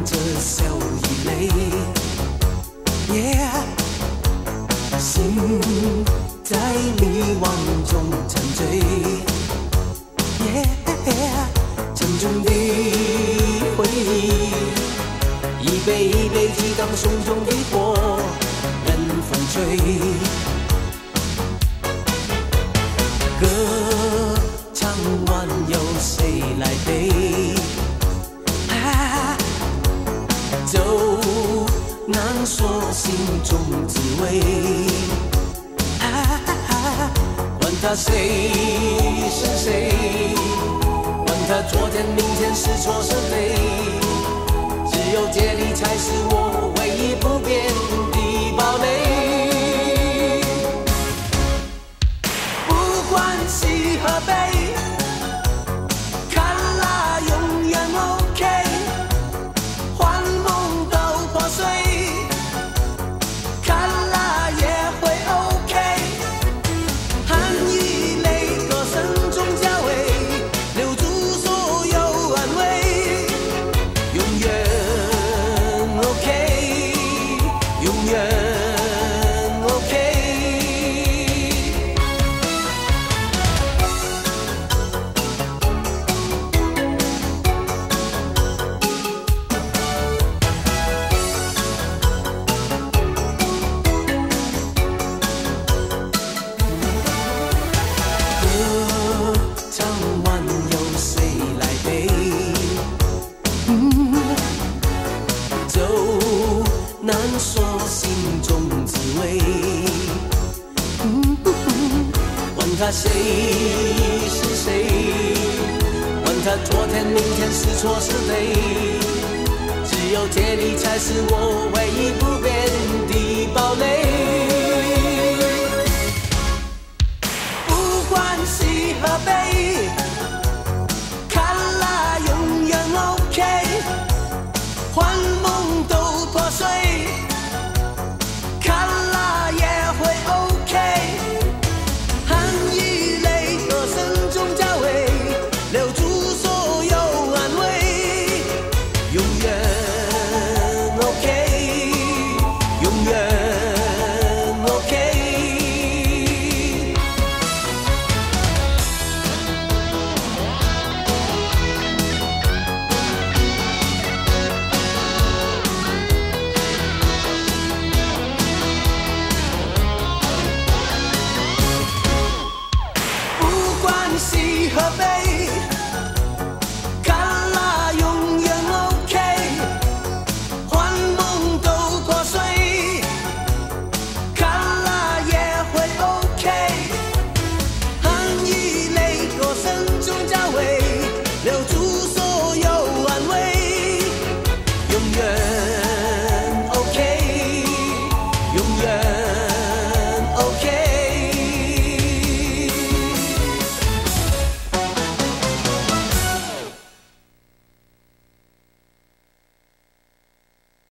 着笑与泪，Yeah， 心在迷惘中沉醉，Yeah， 沉重的回忆，一杯一杯激荡胸中的火，任风吹。歌唱完由谁来背？走难说心中滋味，管他谁是谁，管他昨天明天是错是非，只有接力才是我唯一不变的堡垒。不管喜和悲，看啦永远 OK， 幻梦都破碎，看啦也会 OK， 汗与泪歌声中交汇，留住所有安慰，永远 OK， 永远 OK。歌唱完由谁来背？走难说心中滋味，管他谁是谁，管他昨天明天是错是非，只有接力才是我唯一不变的堡垒。不管喜和悲，看啦永远 OK， 欢